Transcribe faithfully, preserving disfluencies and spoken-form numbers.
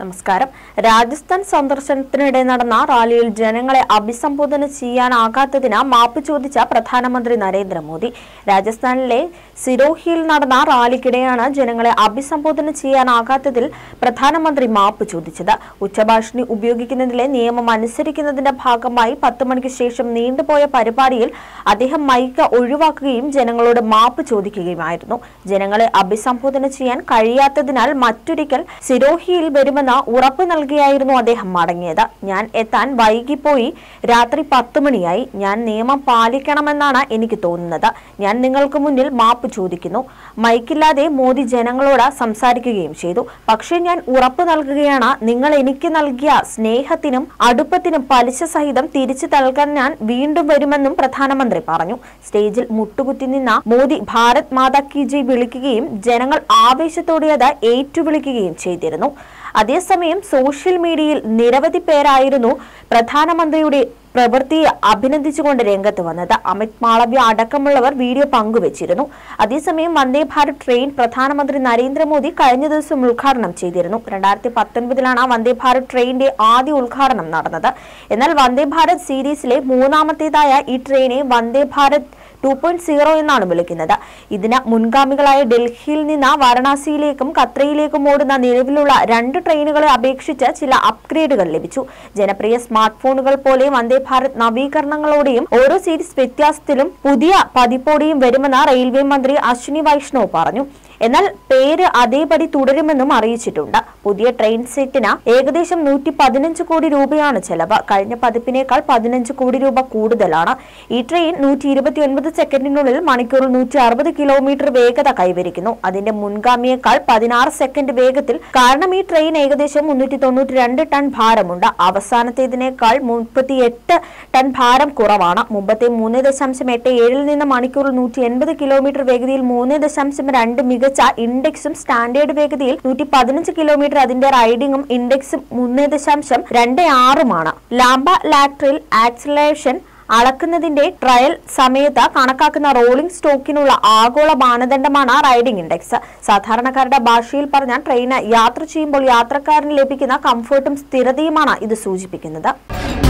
നമസ്കാരം. രാജസ്ഥാൻ സന്ദർശനത്തിനിടെ നടന്ന റാലിയിൽ ജനങ്ങളെ അഭിസംബോധന ചെയ്യാനാകാത്തതിന് മാപ്പ് ചോദിച്ച പ്രധാനമന്ത്രി നരേന്ദ്രമോദി. രാജസ്ഥാനിലെ സിരോഹിയിൽ നടന്ന റാലിക്കിടെയാണ് ജനങ്ങളെ അഭിസംബോധന ചെയ്യാനാകാത്തതിൽ പ്രധാനമന്ത്രി മാപ്പ് ചോദിച്ചത്. ഉച്ചഭാഷിണി ഉപയോഗിക്കുന്നതിലെ നിയമം അനുസരിക്കുന്നതിന്റെ ഭാഗമായി പത്ത് മണിക്ക് ശേഷം നീണ്ടുപോയ പരിപാടിയിൽ അദ്ദേഹം മൈക്ക് ഒഴിവാക്കുകയും ജനങ്ങളോട് മാപ്പ് ചോദിക്കുകയുമായിരുന്നു. ജനങ്ങളെ അഭിസംബോധന ചെയ്യാൻ കഴിയാത്തതിനാൽ മറ്റൊരിക്കൽ സിരോഹിയിൽ വരുമെന്ന് ഉറപ്പ് നൽകിയായിരുന്നു അദ്ദേഹം മടങ്ങിയത്. ഞാൻ എത്താൻ വൈകിപ്പോയി, രാത്രി പത്ത് മണിയായി. ഞാൻ നിയമം പാലിക്കണമെന്നാണ് എനിക്ക് തോന്നുന്നത്. ഞാൻ നിങ്ങൾക്ക് മുന്നിൽ മാപ്പ് ചോദിക്കുന്നു. മൈക്കില്ലാതെ മോദി ജനങ്ങളോട് സംസാരിക്കുകയും ചെയ്തു. പക്ഷേ ഞാൻ ഉറപ്പ് നൽകുകയാണ്, നിങ്ങൾ എനിക്ക് നൽകിയ സ്നേഹത്തിനും അടുപ്പത്തിനും പലിശ സഹിതം തിരിച്ചു നൽകാൻ ഞാൻ വീണ്ടും വരുമെന്നും പ്രധാനമന്ത്രി പറഞ്ഞു. സ്റ്റേജിൽ മുട്ടുകുത്തി നിന്ന മോദി ഭാരത് മാതാ കി ജയ് വിളിക്കുകയും ജനങ്ങൾ ആവേശത്തോടെ അത് ഏറ്റുവിളിക്കുകയും ചെയ്തിരുന്നു. അതേസമയം സോഷ്യൽ മീഡിയയിൽ നിരവധി പേരായിരുന്നു പ്രധാനമന്ത്രിയുടെ പ്രവൃത്തിയെ അഭിനന്ദിച്ചുകൊണ്ട് രംഗത്ത് വന്നത്. അമിത് മാളവ്യ അടക്കമുള്ളവർ വീഡിയോ പങ്കുവച്ചിരുന്നു. അതേസമയം വന്ദേ ഭാരത് ട്രെയിൻ പ്രധാനമന്ത്രി നരേന്ദ്രമോദി കഴിഞ്ഞ ദിവസം ഉദ്ഘാടനം ചെയ്തിരുന്നു. രണ്ടായിരത്തി പത്തൊൻപതിലാണ് വന്ദേ ഭാരത് ട്രെയിനിന്റെ ആദ്യ ഉദ്ഘാടനം നടന്നത്. എന്നാൽ വന്ദേ ഭാരത് സീരീസിലെ മൂന്നാമത്തേതായ ഈ ട്രെയിനെ Vande Bharat two point zero എന്നാണ് വിളിക്കുന്നത്. ഇതിന് മുൻഗാമികളായ ഡൽഹിയിൽ നിന്ന് വാരണാസിയിലേക്കും ഖത്രയിലേക്കും ഓടുന്ന നിലവിലുള്ള രണ്ട് ട്രെയിനുകളെ അപേക്ഷിച്ച് ചില അപ്ഗ്രേഡുകൾ ലഭിച്ചു. ജനപ്രിയ സ്മാർട്ട് ഫോണുകൾ പോലെ വന്ദേ ഭാരത് നവീകരണങ്ങളോടെയും ഓരോ സീരീസ് വ്യത്യാസത്തിലും പുതിയ പതിപ്പോടെയും വരുമെന്ന് റെയിൽവേ മന്ത്രി അശ്വിനി വൈഷ്ണവ് പറഞ്ഞു. എന്നാൽ പേര് അതേപടി തുടരുമെന്നും അറിയിച്ചിട്ടുണ്ട്. പുതിയ ട്രെയിൻ സെറ്റിന് ഏകദേശം നൂറ്റി പതിനഞ്ച് കോടി രൂപയാണ് ചെലവ്. കഴിഞ്ഞ പതിപ്പിനേക്കാൾ പതിനഞ്ച് കോടി രൂപ കൂടുതലാണ്. ഈ ട്രെയിൻ നൂറ്റി ഇരുപത്തി ഒൻപത് സെക്കൻഡിനുള്ളിൽ മണിക്കൂറിൽ നൂറ്റി അറുപത് കിലോമീറ്റർ വേഗത കൈവരിക്കുന്നു. അതിന്റെ മുൻഗാമിയേക്കാൾ പതിനാറ് സെക്കൻഡ് വേഗത്തിൽ. കാരണം ഈ ട്രെയിൻ ഏകദേശം മുന്നൂറ്റി തൊണ്ണൂറ്റി രണ്ട് ടൺ ഭാരമുണ്ട്. അവസാനത്തേതിനേക്കാൾ മുപ്പത്തി എട്ട് ടൺ ഭാരം കുറവാണ്. മുമ്പത്തെ മൂന്ന് ദശാംശം എട്ട് ഏഴിൽ നിന്ന് മണിക്കൂറിൽ നൂറ്റി എൺപത് കിലോമീറ്റർ വേഗതയിൽ മൂന്ന് ദശാംശം രണ്ട് മികച്ച ഇൻഡെക്സും സ്റ്റാൻഡേർഡ് വേഗതയിൽ നൂറ്റി പതിനഞ്ച് കിലോമീറ്റർ അതിന്റെ റൈഡിംഗും ഇൻഡെക്സും മൂന്ന് ദശാംശം രണ്ട് ആറുമാണ്. ലാംബ ലാറ്ററൽ ആക്സിലറേഷൻ അളക്കുന്നതിന്റെ ട്രയൽ സമയത്ത് കണക്കാക്കുന്ന റോളിംഗ് സ്റ്റോക്കിനുള്ള ആഗോള മാനദണ്ഡമാണ് റൈഡിംഗ് ഇൻഡെക്സ്. സാധാരണക്കാരുടെ ഭാഷയിൽ പറഞ്ഞാൽ ട്രെയിന് യാത്ര ചെയ്യുമ്പോൾ യാത്രക്കാരന് ലഭിക്കുന്ന കംഫർട്ടും സ്ഥിരതയുമാണ് ഇത് സൂചിപ്പിക്കുന്നത്.